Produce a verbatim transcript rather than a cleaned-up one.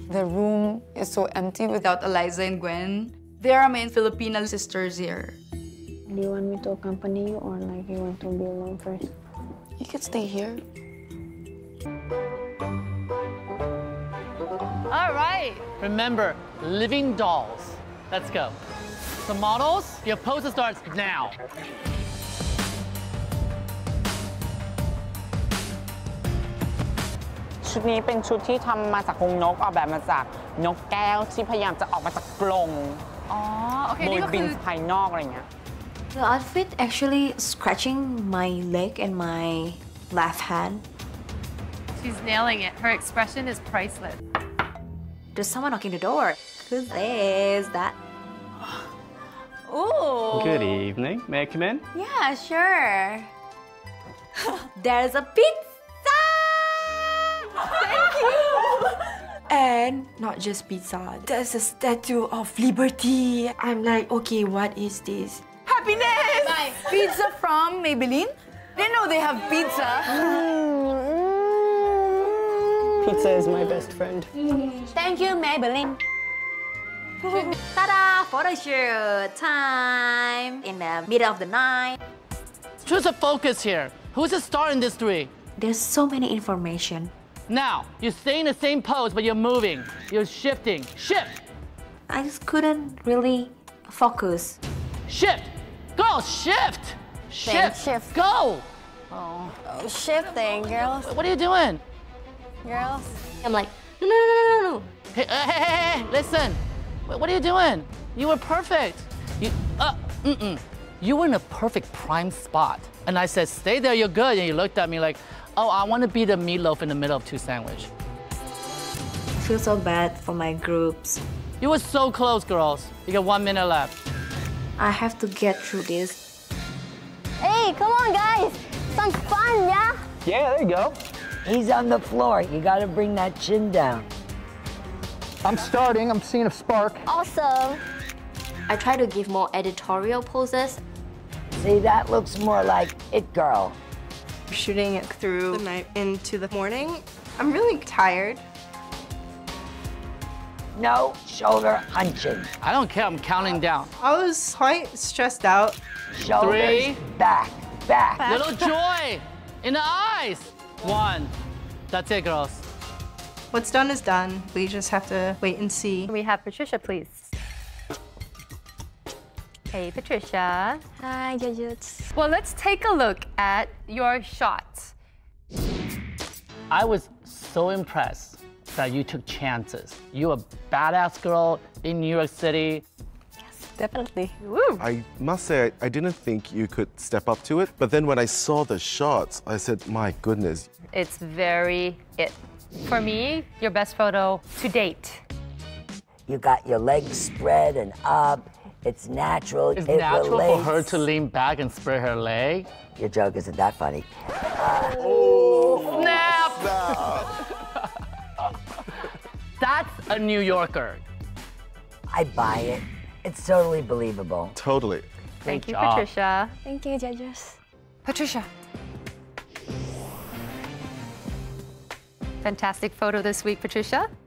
The room is so empty without Eliza and Gwen. They are my Filipino sisters here. Do you want me to accompany you or like you want to be alone first? You could stay here. All right. Remember, living dolls. Let's go. So models, your pose starts now. ชุดนี้เป็นชุดที่ทำมาจากกรงนกออกแบบมาจากนกแก้วที่พยายามจะออกมาจากกรงอ๋อโอเคโดนี่ยก็บิคืนอภายนอกอะไรเงี้ย The outfit actually scratching my leg and my left hand. She's nailing it. Her expression is priceless. There's someone knocking the door. Who is that? Ooh. Good evening. May I come in? Yeah, sure. There's a pizza! Thank you! And not just pizza. There's a Statue of Liberty. I'm like, okay, what is this? Happiness! Bye. Pizza from Maybelline? Didn't know they have pizza. Pizza is my best friend. Thank you, Maybelline. Ta-da! Photo shoot time in the middle of the night. Choose a focus here. Who's the star in this three? There's so many information. Now, you stay in the same pose, but you're moving. You're shifting. Shift! I just couldn't really focus. Shift! Girl, shift! Shift! shift. Go! Oh, shifting, girls. What are you doing? Girls. I'm like, no, no, no, no, no. Hey, hey, hey, hey, hey, listen. Wait, what are you doing? You were perfect. You, uh, mm-mm. You were in a perfect prime spot. And I said, stay there, you're good. And you looked at me like, oh, I want to be the meatloaf in the middle of two sandwich. I feel so bad for my groups. You were so close, girls. You got one minute left. I have to get through this. Hey, come on, guys. Some fun, yeah? Yeah, there you go. He's on the floor. You gotta bring that chin down. I'm starting. I'm seeing a spark. Awesome. I try to give more editorial poses. See, that looks more like It Girl. Shooting it through the night into the morning. I'm really tired. No shoulder hunching. I don't care, I'm counting down. I was quite stressed out. Shoulders Three. back, back. Little joy in the eyes. One. That's it, girls. What's done is done. We just have to wait and see. Can we have Patricia, please? Hey, Patricia. Hi, judges. Well, let's take a look at your shots. I was so impressed that you took chances. You're a badass girl in New York City. Definitely. Woo. I must say, I, I didn't think you could step up to it. But then when I saw the shots, I said, my goodness. It's very it. For me, your best photo to date. You got your legs spread and up. It's natural. It's it natural relates. for her to lean back and spread her leg. Your joke isn't that funny. Uh, Oh, Snap! That's a New Yorker. I buy it. It's totally believable. Totally. Thank Good you, job. Patricia. Thank you, judges. Patricia. Fantastic photo this week, Patricia.